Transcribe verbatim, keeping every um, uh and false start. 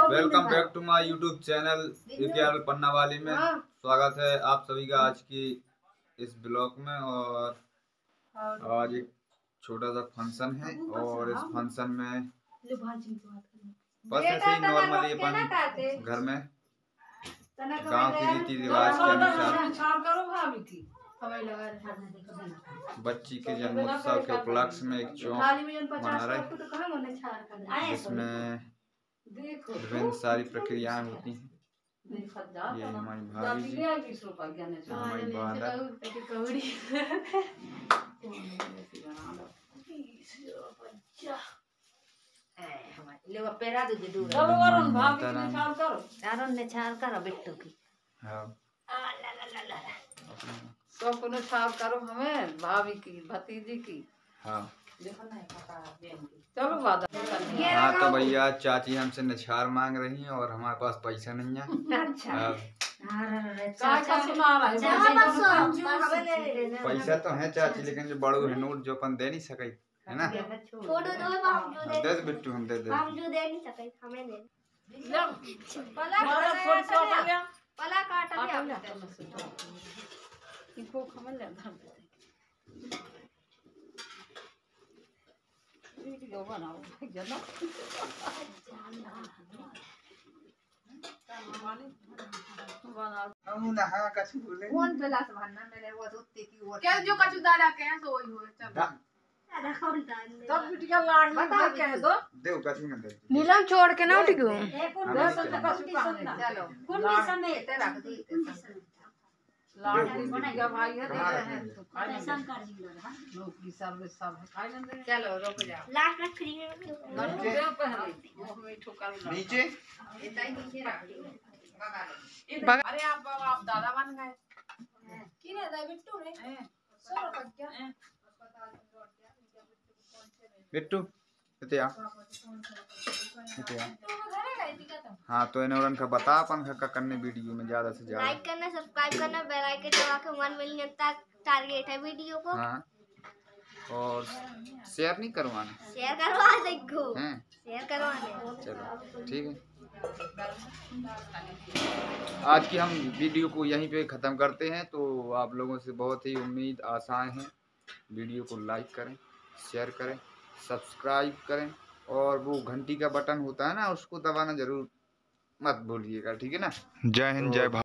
Welcome back to my YouTube channel UKR Panna वाली में स्वागत है आप सभी का आज की इस ब्लॉग में। और आज एक छोटा सा फंक्शन है और इस फंक्शन में बस ऐसे ही नॉर्मली अपन घर में गांव के रीति रिवाज के अनुसार बच्ची के जन्मोत्सव के उपलक्ष्य में एक चौक मना रहे जिसमें विभिन्न सारी प्रक्रियाएं होती हैं। ये हमारी भाभी जी, हमारी सब को छाप करो हमें भाभी की भतीजी की। हाँ चलो बात। हाँ तो भैया चाची हमसे निछार मांग रही हैं और हमारे पास पैसा नहीं है। अच्छा पैसा तो है चाची लेकिन जो बड़ू है नोट जो अपन दे नहीं सके है ना। दे दे बिट्टू हम दे दे हम जो दे नहीं सके हमें दे पला काट लिया इनको खमल ले धर दे वीडियो बनाओ जना हम नहा कछु बोले कौन पला से भरना मेरे वो उत्ते की वो क्या जो कछु दादा के हैं सो ही हो चल दादा कौन डाल तब बिटिया लाड़ में बता के दो दे कछु में दे नीलम छोड़ के ना उठ गयो दस तक चलो कुंडी समेत रख दी लाड़ की बिटिया भाई है दे रहे हैं तो खाई शंकर जी लगा लोग की सर्विस सब है खाई ना चलो रुक जाओ लास्ट में फ्री में नीचे पहले मुंह में ठोकर नीचे इतना ही नीचे रख दो। अरे आप आप दादा बन गए की रे दाई बिट्टू रे सो रुपया बिट्टू इते आ इते आ हाँ तो इन्होंने का बता अपन का करने वीडियो में ज्यादा से ज्यादा लाइक करना सब्सक्राइब करना बेल आइकन दबा के वन मिलियन तक टारगेट है वीडियो को। हाँ और शेयर नहीं करवाना शेयर करवा देखो हैं शेयर करवाने चलो ठीक है। आज की हम वीडियो को यहीं पे ख़त्म करते हैं। तो आप लोगों से बहुत ही उम्मीद आशाएं हैं वीडियो को लाइक करें शेयर करें सब्सक्राइब करें और वो घंटी का बटन होता है ना उसको दबाना जरूर मत भूलिएगा ठीक है ना। जय हिंद जय भारत।